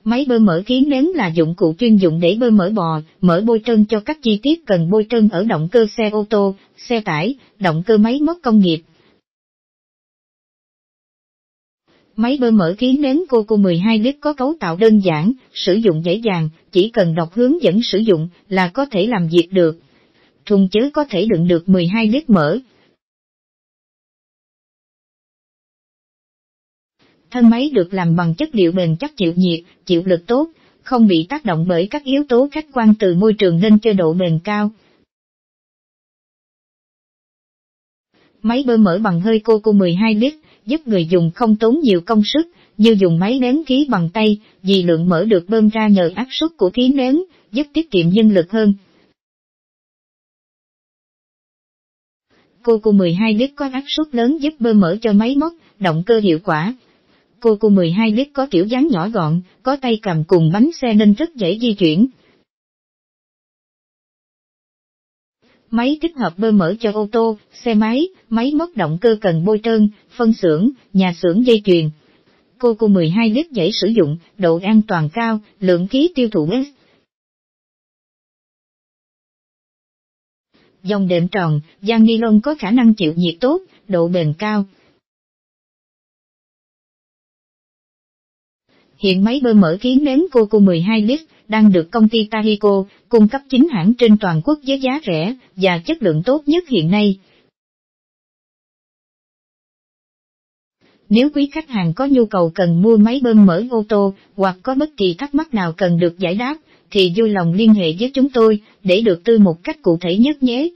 Máy bơm mỡ khí nén là dụng cụ chuyên dụng để bơm mỡ bò, mỡ bôi trơn cho các chi tiết cần bôi trơn ở động cơ xe ô tô, xe tải, động cơ máy móc công nghiệp. Máy bơm mỡ khí nén Coco 12 lít có cấu tạo đơn giản, sử dụng dễ dàng, chỉ cần đọc hướng dẫn sử dụng là có thể làm việc được. Thùng chứa có thể đựng được 12 lít mỡ. Thân máy được làm bằng chất liệu bền chắc, chịu nhiệt, chịu lực tốt, không bị tác động bởi các yếu tố khách quan từ môi trường nên cho độ bền cao. Máy bơm mỡ bằng hơi Coco 12 lít, giúp người dùng không tốn nhiều công sức, như dùng máy nén khí bằng tay, vì lượng mỡ được bơm ra nhờ áp suất của khí nén, giúp tiết kiệm nhân lực hơn. Coco 12 lít có áp suất lớn giúp bơm mỡ cho máy móc, động cơ hiệu quả. Coco 12 lít có kiểu dáng nhỏ gọn, có tay cầm cùng bánh xe nên rất dễ di chuyển. Máy tích hợp bơm mỡ cho ô tô, xe máy, máy móc động cơ cần bôi trơn, phân xưởng, nhà xưởng dây chuyền. Coco 12 lít dễ sử dụng, độ an toàn cao, lượng khí tiêu thụ S. Dòng đệm tròn, da nylon có khả năng chịu nhiệt tốt, độ bền cao. Hiện máy bơm mỡ khí nén Coco 12 lít đang được công ty Tahico cung cấp chính hãng trên toàn quốc với giá rẻ và chất lượng tốt nhất hiện nay. Nếu quý khách hàng có nhu cầu cần mua máy bơm mỡ ô tô hoặc có bất kỳ thắc mắc nào cần được giải đáp, thì vui lòng liên hệ với chúng tôi để được tư một cách cụ thể nhất nhé.